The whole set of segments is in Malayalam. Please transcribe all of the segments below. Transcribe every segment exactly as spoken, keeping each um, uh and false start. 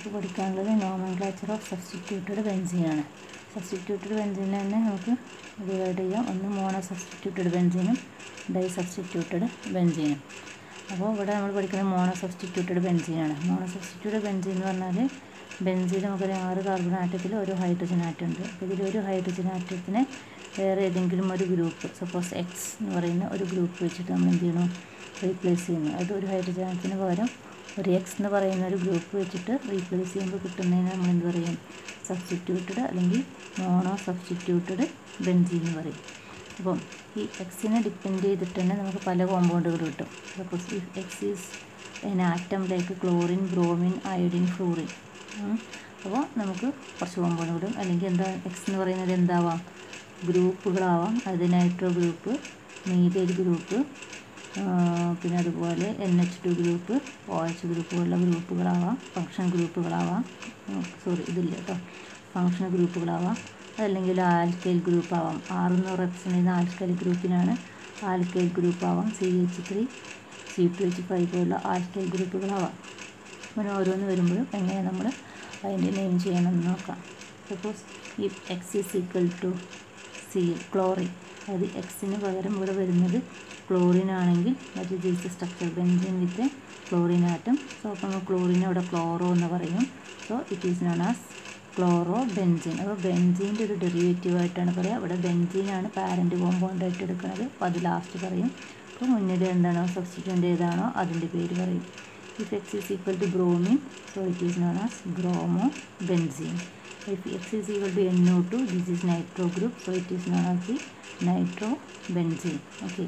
നമുക്ക് പഠിക്കാനുള്ളത് നോമൻക്ലേച്ചർ ഓഫ് സബ്സ്റ്റിറ്റ്യൂട്ടഡ് ബെൻസീൻ ആണ്. സബ്സ്റ്റിറ്റ്യൂട്ടഡ് ബെൻസീനെ തന്നെ നമുക്ക് ഡിവൈഡ് ചെയ്യാം. ഒന്ന് മോണോ സബ്സ്റ്റിറ്റ്യൂട്ടഡ് ബെൻസീനും ഡൈ സബ്സ്റ്റിറ്റ്യൂട്ടഡ് ബെൻസീനും. അപ്പോൾ ഇവിടെ നമ്മൾ പഠിക്കുന്നത് മോണോ സബ്സ്റ്റിറ്റ്യൂട്ടഡ് ബെൻസീനാണ്. മോണോ സബ്സ്റ്റിറ്റ്യൂട്ടഡ് ബെൻസീൻ എന്ന് പറഞ്ഞാൽ ബെൻസീൻ നമുക്കൊരു ആറ് കാർബൺ ആറ്റത്തിൽ ഒരു ഹൈഡ്രജൻ ആറ്റം ഉണ്ട്. അപ്പോൾ ഇതിലൊരു ഹൈഡ്രജൻ ആറ്റത്തിനെ വേറെ ഏതെങ്കിലും ഒരു ഗ്രൂപ്പ്, സപ്പോസ് എക്സ് എന്ന് പറയുന്ന ഒരു ഗ്രൂപ്പ് വെച്ചിട്ട് നമ്മൾ എന്ത് ചെയ്യണം, റീപ്ലേസ് ചെയ്യുന്നു. അത് ഒരു ഹൈഡ്രജൻ ആറ്റത്തിന് പകരം ഒരു എക്സ് എന്ന് പറയുന്ന ഒരു ഗ്രൂപ്പ് വെച്ചിട്ട് റീപ്ലേസ് ചെയ്യുമ്പോൾ കിട്ടുന്നതിന് നമ്മൾ എന്ത് പറയും, സബ്സ്റ്റിറ്റ്യൂട്ടഡ് അല്ലെങ്കിൽ മോണോ സബ്സ്റ്റിറ്റ്യൂട്ടഡ് ബെൻസീൻ എന്ന് പറയും. അപ്പം ഈ എക്സിനെ ഡിപ്പെൻഡ് ചെയ്തിട്ട് തന്നെ നമുക്ക് പല കോമ്പൗണ്ടുകൾ കിട്ടും. Suppose if X is an atom like chlorine, bromine, iodine, fluorine. അപ്പോൾ നമുക്ക് കുറച്ച് കോമ്പൗണ്ടുകളും, അല്ലെങ്കിൽ എന്താ എക്സ് എന്ന് പറയുന്നത് എന്താവാം, ഗ്രൂപ്പുകളാവാം. അത് നൈട്രോ ഗ്രൂപ്പ്, മീഥൈൽ ഗ്രൂപ്പ്, പിന്നെ അതുപോലെ N H two group, O H group പോലുള്ള ഗ്രൂപ്പുകളാവാം. ഫങ്ഷൻ ഗ്രൂപ്പുകളാവാം, സോറി ഇതില്ല കേട്ടോ, ഫങ്ഷൻ ഗ്രൂപ്പുകളാവാം. അതല്ലെങ്കിൽ ആൽക്കൈൽ ഗ്രൂപ്പാവാം. ആറെന്ന് റെപ്രസെൻ്റ് ചെയ്യുന്ന ആൽക്കൈൽ ഗ്രൂപ്പിനാണ് ആൽക്കൈൽ ഗ്രൂപ്പാവാം. C H three, C two H five പോലുള്ള ആൽക്കൈൽ ഗ്രൂപ്പുകളാവാം. അങ്ങനെ ഓരോന്ന് വരുമ്പോഴും എങ്ങനെ നമ്മൾ അതിൻ്റെ നെയിം ചെയ്യണമെന്ന് നോക്കാം. സപ്പോസ് ഈ X is equal to C chlorine, അത് എക്സിന് പകരം ഇവിടെ വരുന്നത് ക്ലോറിൻ ആണെങ്കിൽ that is the structure benzene with chlorine atom. So അപ്പോൾ നമ്മൾ ക്ലോറിനെ ഇവിടെ ക്ലോറോ എന്ന് പറയും. So it is known as chloro benzene. അപ്പോൾ ബെൻസീൻ്റെ ഒരു ഡെറിവേറ്റീവ് ആയിട്ടാണ് പറയുക. ഇവിടെ ബെൻസീനാണ് പാരൻറ്റ് കോമ്പൗണ്ട് ആയിട്ട് എടുക്കുന്നത്. അപ്പോൾ അത് ലാസ്റ്റ് പറയും. അപ്പോൾ മുന്നിൽ എന്താണോ സബ്സ്റ്റിറ്റ്യൂൻ്റ് ഏതാണോ അതിൻ്റെ പേര് പറയും. If X is equal to bromine, so it is known as bromobenzene. If X is equal to N O two, this is nitro group, so it is known as the nitrobenzene. Okay.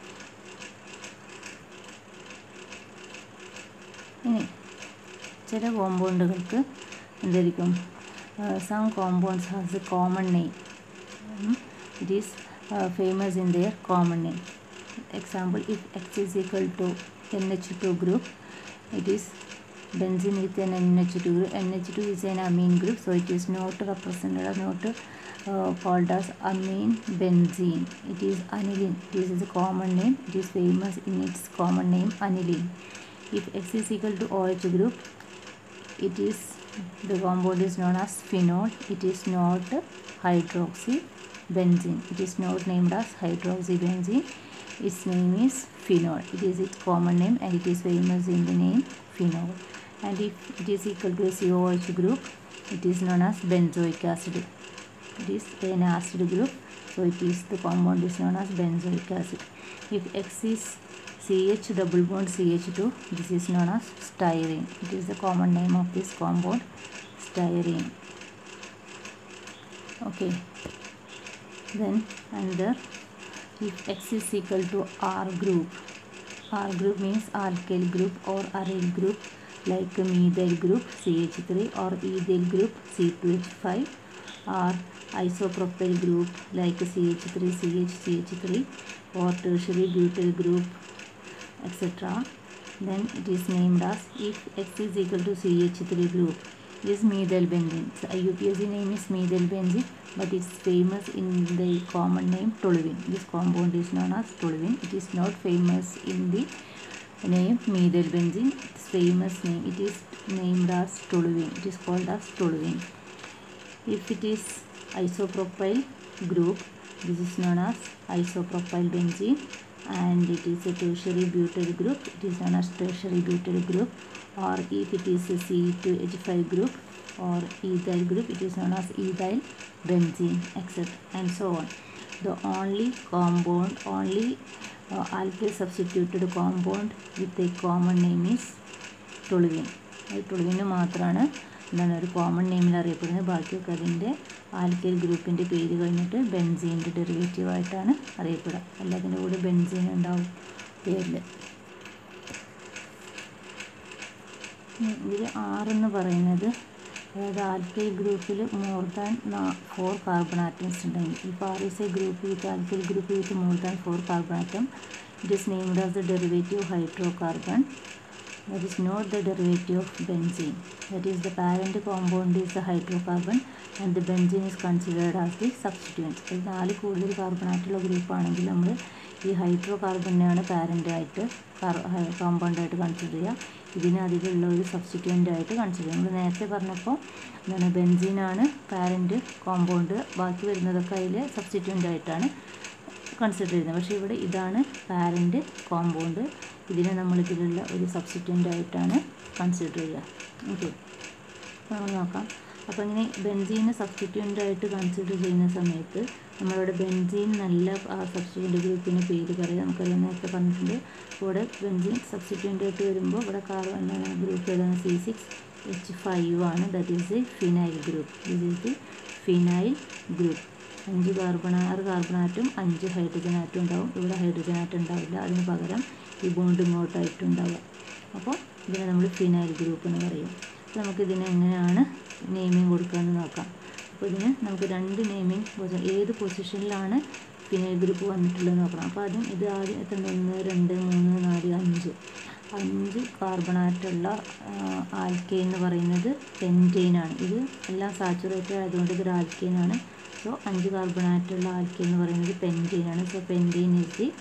ഇനി ചില കോമ്പൗണ്ടുകൾക്ക് എന്തായിരിക്കും, some compounds has a common name. It is famous in their common name. Example, if X is equal to N H two group, it is benzene with an N H two group. N H two is an amine group, so it is not represented or not uh, called as amine benzene. It is aniline. This is a common name. It is famous in its common name, aniline. If X is equal to O H group, it is the compound is known as phenol. It is not hydroxy benzene. It is not named as hydroxy benzene. Its name is phenol. It is its common name and it is famous in the name phenol. And if it is equal to a C O H group, it is known as benzoic acid. It is an acid group, so it is the compound is known as benzoic acid. If X is C H double bond C H two, this is known as styrene. It is the common name of this compound, styrene. Okay. Then another, if X is equal to R group, R group means alkyl group or aryl group like methyl group C H three or ethyl group C two H five, or isopropyl group like C H three C H C H three or tertiary butyl group, et cetera. Then it is named as, if X is equal to C H three group, is methyl benzene. So I U P A C name is methyl benzene, but it's famous in the common name toluene. This compound is known as toluene. It is not famous in the name methyl benzene. Its famous name, it is named as toluene. It is called as toluene. If it is isopropyl group, this is known as isopropyl benzene, and it is a tertiary butyl group. It is known as tertiary butyl group. Or if it is a C two H five group or ethyl group, it is known as ethyl benzene, et cetera, and so on. The only compound, only uh, alkyl substituted compound with a common name is toluene. toluene മാത്രമാണ് എന്താണ് ഒരു കോമൺ നെയിമിൽ അറിയപ്പെടുന്നത്. ബാക്കിയൊക്കെ അതിൻ്റെ ആൽക്കൈൽ ഗ്രൂപ്പിൻ്റെ പേര് കഴിഞ്ഞിട്ട് ബെൻസീൻ്റെ ഡെറിവേറ്റീവായിട്ടാണ് അറിയപ്പെടുക. എല്ലാത്തിൻ്റെ കൂടെ ബെൻസീൻ ഉണ്ടാവും പേരിൽ. ഇതിൽ ആറെന്ന് പറയുന്നത്, അതായത് ആൽക്കൈൽ ഗ്രൂപ്പിൽ more than four carbon atoms ഉണ്ടെങ്കിൽ, if R is a group with alkyl group with more than four carbon atom, it is named as the derivative hydrocarbon. That is not the derivative of benzene. That is, the parent compound is the hydrocarbon and the benzene is considered as the substituent. ഇത് നാല് കൂടുതൽ കാർബൺ ആയിട്ടുള്ള ഗ്രൂപ്പാണെങ്കിൽ നമ്മൾ ഈ ഹൈഡ്രോ കാർബണിനെയാണ് പാരൻ്റായിട്ട് കോമ്പൗണ്ടായിട്ട് കൺസിഡർ ചെയ്യുക. ഇതിന് അധികമുള്ള ഒരു സബ്സ്റ്റിറ്റ്യൂൻ്റ് ആയിട്ട് കൺസിഡർ ചെയ്യും. നമ്മൾ നേരത്തെ പറഞ്ഞപ്പോൾ എന്താണ് ബെൻസീനാണ് പാരൻറ്റ് കോമ്പൗണ്ട്, ബാക്കി വരുന്നതൊക്കെ അതിൽ സബ്സ്റ്റിറ്റ്യൂൻ്റ് ആയിട്ടാണ് കൺസിഡർ ചെയ്യുന്നത്. പക്ഷേ ഇവിടെ ഇതാണ് പാരൻറ്റ് കോമ്പൗണ്ട്, ഇതിനെ നമ്മളിതിലുള്ള ഒരു സബ്സ്റ്റിറ്റ്യൂൻ്റ് ആയിട്ടാണ് കൺസിഡർ ചെയ്യുക. ഓക്കെ, അപ്പോൾ നമ്മൾ നോക്കാം. അപ്പോൾ ഇങ്ങനെ ബെൻസീനെ സബ്സ്റ്റിറ്റ്യൂൻ്റ് ആയിട്ട് കൺസിഡർ ചെയ്യുന്ന സമയത്ത് നമ്മളിവിടെ ബെൻസീൻ നല്ല ആ സബ്സ്റ്റിറ്റ്യൂൻ്റ് ഗ്രൂപ്പിന് പേര് പറയാം. നമുക്കറിയാം നേരത്തെ പറഞ്ഞിട്ടുണ്ട്. ഇവിടെ ബെൻസീൻ സബ്സ്റ്റിറ്റ്യൂൻ്റ് ആയിട്ട് വരുമ്പോൾ ഇവിടെ കാർബൺ എന്താണ് ഗ്രൂപ്പ് ഏതാണ് സി സിക്സ് എച്ച് ഫൈവ് ആണ്. That is the phenyl group. This is the phenyl group. അഞ്ച് കാർബൺ ആറ് കാർബൺ ആറ്റും അഞ്ച് ഹൈഡ്രജൻ ആറ്റും ഉണ്ടാവും. ഇവിടെ ഹൈഡ്രജൻ ആറ്റം ഉണ്ടാവില്ല, അതിന് പകരം ഈ ബോണ്ട് ഇങ്ങോട്ടായിട്ടുണ്ടാവുക. അപ്പോൾ ഇതിനെ നമ്മൾ ഫിനൈൽ ഗ്രൂപ്പ് എന്ന് പറയും. അപ്പോൾ നമുക്കിതിനെ എങ്ങനെയാണ് നെയിമിങ് കൊടുക്കുകയെന്ന് നോക്കാം. അപ്പോൾ ഇതിന് നമുക്ക് രണ്ട് നെയിമിങ് ഏത് പൊസിഷനിലാണ് ഫിനൈൽ ഗ്രൂപ്പ് വന്നിട്ടുള്ളത് നോക്കണം. അപ്പോൾ ആദ്യം ഇത് ആദ്യം എത്ര ഒന്ന് രണ്ട് മൂന്ന് നാല് അഞ്ച് അഞ്ച് കാർബണാറ്റുള്ള ആൽക്കെയിൻ എന്ന് പറയുന്നത് പെൻറ്റെയിനാണ്. ഇത് എല്ലാം സാച്ചുറേറ്റഡ് ആയതുകൊണ്ട് ഇതൊരു ആൽക്കെയിനാണ്. സോ അഞ്ച് കാർബണാറ്റുള്ള ആൽക്കെയിൻ എന്ന് പറയുന്നത് പെൻറ്റെയിനാണ്. So pentane is the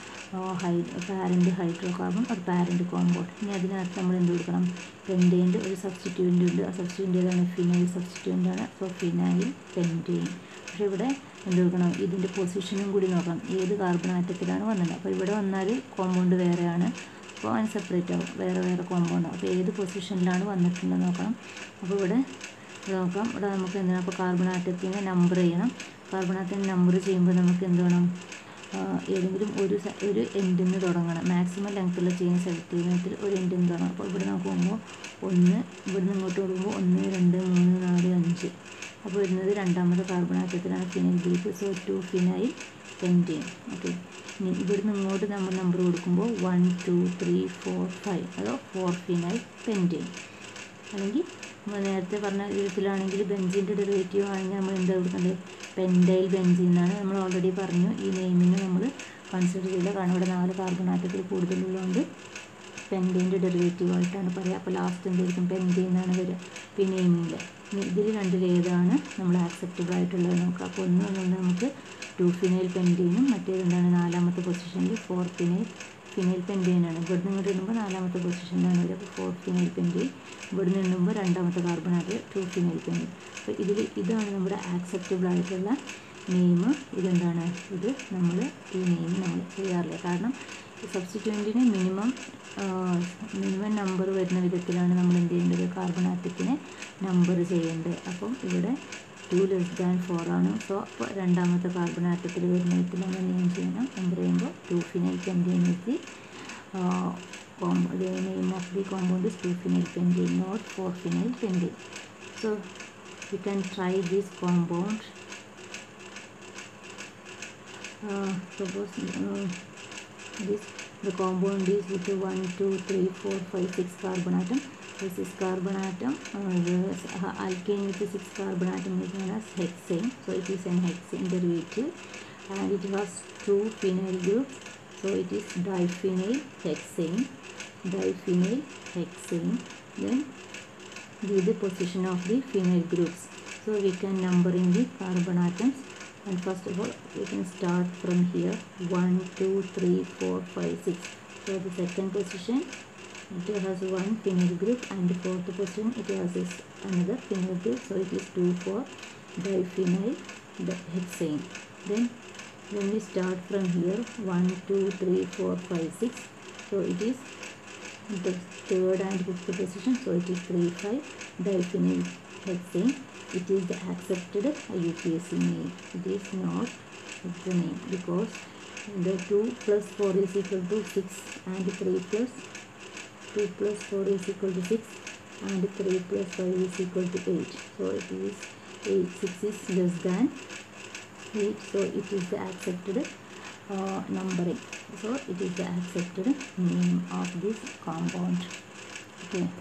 high parent hydrocarbon ഒരു പാരൻറ്റ് കോമ്പൗണ്ട്. ഇനി അതിനകത്ത് നമ്മൾ എന്ത് കൊടുക്കണം? പെൻറ്റെയിൻ്റെ ഒരു സബ്സ്റ്റിറ്റ്യൂൻ്റ് ഉണ്ട്. ആ സബ്സ്റ്റിറ്റ്യൂൻ്റ് ഏതാണ്? ഫിനൈൽ സബ്സ്റ്റിറ്റ്യൂൻ്റാണ്. So phenyl pentane. പക്ഷേ ഇവിടെ എന്ത് കൊടുക്കണം? ഇതിൻ്റെ പൊസിഷനും കൂടി നോക്കണം, ഏത് കാർബൺ ആറ്റത്തിലാണ് വന്നത്. അപ്പോൾ ഇവിടെ വന്നാൽ കോമ്പൗണ്ട് വേറെയാണ്, അപ്പോൾ അതിന് സെപ്പറേറ്റ് ആവും, വേറെ വേറെ കോമ്പൗണ്ട്. അപ്പോൾ ഏത് പൊസിഷനിലാണ് വന്നിട്ടുണ്ടെന്ന് നോക്കണം. അപ്പോൾ ഇവിടെ നോക്കാം. ഇവിടെ നമുക്ക് എന്താണ്? അപ്പോൾ കാർബൺ ആറ്റത്തിനെ നമ്പർ ചെയ്യണം. കാർബൺ ആറ്റത്തിനെ നമ്പർ ചെയ്യുമ്പോൾ നമുക്ക് എന്ത് വേണം? ഏതെങ്കിലും ഒരു ഒരു എൻഡിൽ നിന്ന് തുടങ്ങണം. മാക്സിമം ലെങ്ത്തുള്ള ചെയിൻ സെലക്ട് ചെയ്യുന്നതിൽ ഒരു എൻഡിൽ നിന്ന് തുടങ്ങണം. അപ്പോൾ ഇവിടെ നമുക്ക് പോകുമ്പോൾ ഒന്ന്, ഇവിടെ നിന്ന് ഇങ്ങോട്ട് കൊടുക്കുമ്പോൾ ഒന്ന് രണ്ട് മൂന്ന് നാല് അഞ്ച്. അപ്പോൾ വരുന്നത് രണ്ടാമത്തെ കാർബൺ ആറ്റത്തിലാണ് phenyl group. So two phenyl pentane. Okay, ഇനി ഇവിടുന്ന് ഇങ്ങോട്ട് നമ്മൾ നമ്പർ കൊടുക്കുമ്പോൾ one two three four five, അതോ ഫോർ ഫിനൈൽ പെൻറ്റെയിൻ. അല്ലെങ്കിൽ നമ്മൾ നേരത്തെ പറഞ്ഞ വിധത്തിലാണെങ്കിൽ ബെൻസീൻ്റെ ഡെറിവേറ്റീവ് ആണെങ്കിൽ നമ്മൾ എന്താ കൊടുക്കേണ്ടത്? പെൻറ്റൈൽ ബെൻസീൻ എന്നാണ്. നമ്മൾ ഓൾറെഡി പറഞ്ഞു ഈ നെയിമിന് നമ്മൾ കൺസിഡർ ചെയ്യില്ല, കാരണം ഇവിടെ നാല് കാർബൺ ആറ്റത്തിൽ കൂടുതലുള്ളതുകൊണ്ട് പെൻറ്റെയിൻ്റെ ഡെറിവേറ്റീവ് ആയിട്ടാണ് പറയുക. അപ്പോൾ ലാസ്റ്റ് എന്തായിരിക്കും? പെൻറ്റെയിൻ എന്നാണ് വരിക. പിന്നെ നെയിമില്ല. ഇതിൽ രണ്ടിൽ ഏതാണ് നമ്മൾ ആക്സെപ്റ്റബിൾ ആയിട്ടുള്ളത് നോക്കുക. അപ്പോൾ ഒന്ന് ഒന്ന് നമുക്ക് ടു ഫിനൈൽ പെൻറ്റെയിനും മറ്റേതെന്താണ് നാലാമത്തെ പൊസിഷനിൽ ഫോർ ഫിനൈൽ ഫിനൈൽ പെൻറ്റെയിനാണ്. ഇവിടുന്ന് ഇങ്ങോട്ട് ഇടുമ്പോൾ നാലാമത്തെ പൊസിഷനിലാണ് വരിക. അപ്പോൾ ഫോർ ഫിനൈൽ പെൻറ്റെയിൻ. ഇവിടുന്ന് ഇടുമ്പോൾ രണ്ടാമത്തെ കാർബൺ ആറ്റ് ടു ഫിനൈൽ പെൻറ്റെയിൻ. അപ്പോൾ ഇതിൽ ഇതാണ് നമ്മുടെ ആക്സെപ്റ്റബിൾ ആയിട്ടുള്ള നെയിം. ഇതെന്താണ്? ഇത് നമ്മൾ ഈ നെയിം നമ്മൾ ചെയ്യാറില്ല, കാരണം സബ്സ്റ്റിറ്റ്യൂൻറ്റിന് മിനിമം മിനിമം നമ്പർ വരുന്ന വിധത്തിലാണ് നമ്മൾ എന്ത് ചെയ്യേണ്ടത്? കാർബൺ ആറ്റത്തിനെ നമ്പർ ചെയ്യേണ്ടത്. അപ്പം ഇവിടെ ടു ലെസ് ദാൻ ഫോർ ആണ്. സോ അപ്പോൾ രണ്ടാമത്തെ കാർബൺ ആറ്റത്തിൽ വരുന്ന വിധത്തിൽ നമ്മൾ നെയിം ചെയ്യണം. നമ്പർ ചെയ്യുമ്പോൾ two phenyl pentane is the the name of the compound is two phenyl pentane, not four phenyl pentane. So we can try this compound. Uh, suppose uh, this the compound is with one, two, three, four, five, six carbon atom. This is carbon atom. Uh, the uh, alkane with the six carbon atom is known as hexane. So it is an hexane derivative, and it has two phenyl groups. So it is diphenyl hexane. Diphenyl hexane. Then give the position of the phenyl groups. So we can number in the carbon atoms. And first of all, we can start from here. one, two, three, four, five, six. So the second position, it has one phenyl group, and the fourth position, it has this another phenyl group. So it is two, four diphenyl hexane. Then when we start from here, one, two, three, four, five, six. So it is the third and fifth position. So it is three, five diphenyl hexane. It is the accepted U P A C name. It is not the name, because the two plus four is equal to six, and three plus two plus four is equal to six, and three plus five is equal to eight. So it is eight. six is less than eight. So it is the accepted uh, numbering. So it is the accepted name of this compound. Okay.